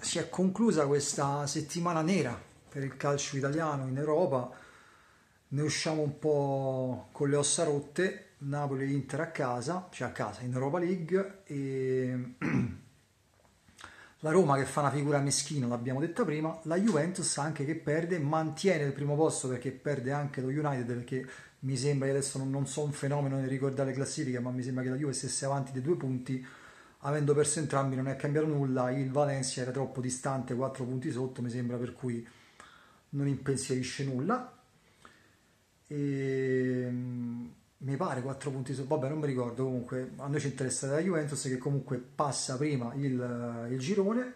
si è conclusa questa settimana nera per il calcio italiano in Europa. Ne usciamo un po' con le ossa rotte. Napoli e Inter a casa, cioè a casa in Europa League, e la Roma che fa una figura meschina, l'abbiamo detta prima. La Juventus anche che perde, mantiene il primo posto perché perde anche lo United, perché mi sembra, che adesso non so un fenomeno nel ricordare le classifiche, ma mi sembra che la Juve stesse avanti di 2 punti. Avendo perso entrambi non è cambiato nulla, il Valencia era troppo distante, 4 punti sotto mi sembra, per cui non impensierisce nulla. E mi pare 4 punti sotto, vabbè non mi ricordo, comunque a noi ci interessa la Juventus che comunque passa prima il girone,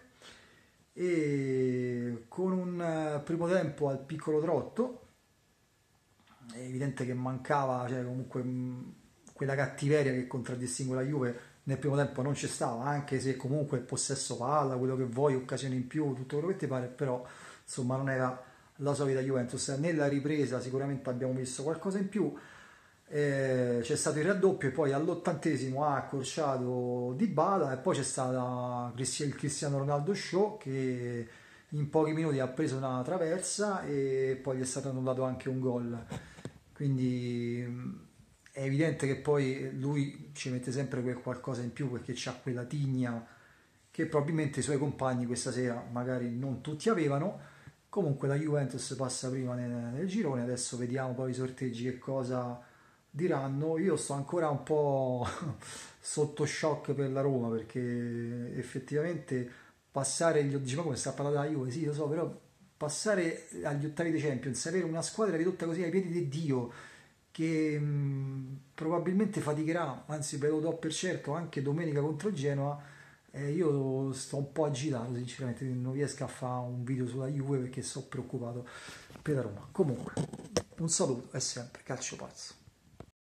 e con un primo tempo al piccolo trotto. È evidente che mancava, cioè comunque quella cattiveria che contraddistingue la Juve nel primo tempo non c'è stava, anche se comunque possesso palla, quello che vuoi, occasioni in più, tutto quello che ti pare, però insomma non era la solita Juventus. Nella ripresa sicuramente abbiamo visto qualcosa in più, c'è stato il raddoppio e poi all'80° ha accorciato Dybala, e poi c'è stato il Cristiano Ronaldo show che in pochi minuti ha preso una traversa e poi gli è stato annullato anche un gol. Quindi è evidente che poi lui ci mette sempre quel qualcosa in più, perché c'ha quella tigna che probabilmente i suoi compagni questa sera magari non tutti avevano. Comunque la Juventus passa prima nel girone, adesso vediamo poi i sorteggi che cosa diranno. Io sto ancora un po' sotto shock per la Roma, perché effettivamente passare gli, dice, ma come sta parlando della Juve? Sì, lo so, però passare agli ottavi di Champions, avere una squadra ridotta così ai piedi di Dio, che probabilmente faticherà, anzi ve lo do per certo, anche domenica contro il Genoa. Io sto un po' agitato sinceramente, non riesco a fare un video sulla Juve perché sono preoccupato per la Roma. Comunque, un saluto e sempre calcio pazzo.